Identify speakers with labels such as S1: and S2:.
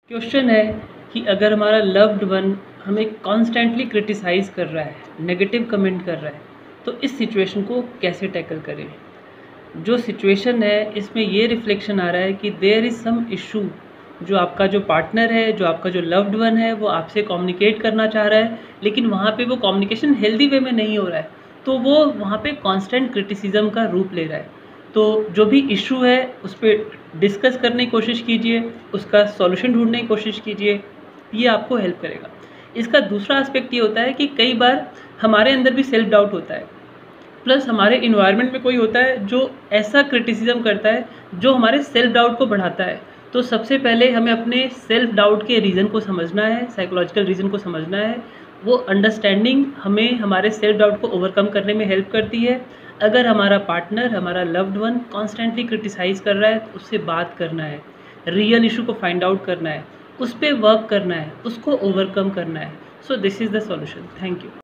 S1: Question है कि अगर हमारा लव्ड वन हमें कॉन्स्टेंटली क्रिटिसाइज़ कर रहा है, नेगेटिव कमेंट कर रहा है, तो इस सिचुएशन को कैसे टैकल करें। जो सिचुएशन है इसमें ये रिफ्लेक्शन आ रहा है कि देयर इज़ सम इशू, जो आपका जो पार्टनर है, जो आपका जो लव्ड वन है, वो आपसे कम्युनिकेट करना चाह रहा है, लेकिन वहाँ पे वो कम्युनिकेशन हेल्दी वे में नहीं हो रहा है, तो वो वहाँ पे कांस्टेंट क्रिटिसिज्म का रूप ले रहा है। तो जो भी इशू है उस पर डिस्कस करने की कोशिश कीजिए, उसका सॉल्यूशन ढूंढने की कोशिश कीजिए, ये आपको हेल्प करेगा। इसका दूसरा एस्पेक्ट ये होता है कि कई बार हमारे अंदर भी सेल्फ डाउट होता है, प्लस हमारे इन्वायरमेंट में कोई होता है जो ऐसा क्रिटिसिज्म करता है जो हमारे सेल्फ डाउट को बढ़ाता है। तो सबसे पहले हमें अपने सेल्फ डाउट के रीज़न को समझना है, साइकोलॉजिकल रीज़न को समझना है। वो अंडरस्टैंडिंग हमें हमारे सेल्फ डाउट को ओवरकम करने में हेल्प करती है। अगर हमारा पार्टनर, हमारा लव्ड वन कॉन्स्टेंटली क्रिटिसाइज़ कर रहा है तो उससे बात करना है, रियल इशू को फाइंड आउट करना है, उस पर वर्क करना है, उसको ओवरकम करना है। So this is the solution. Thank you.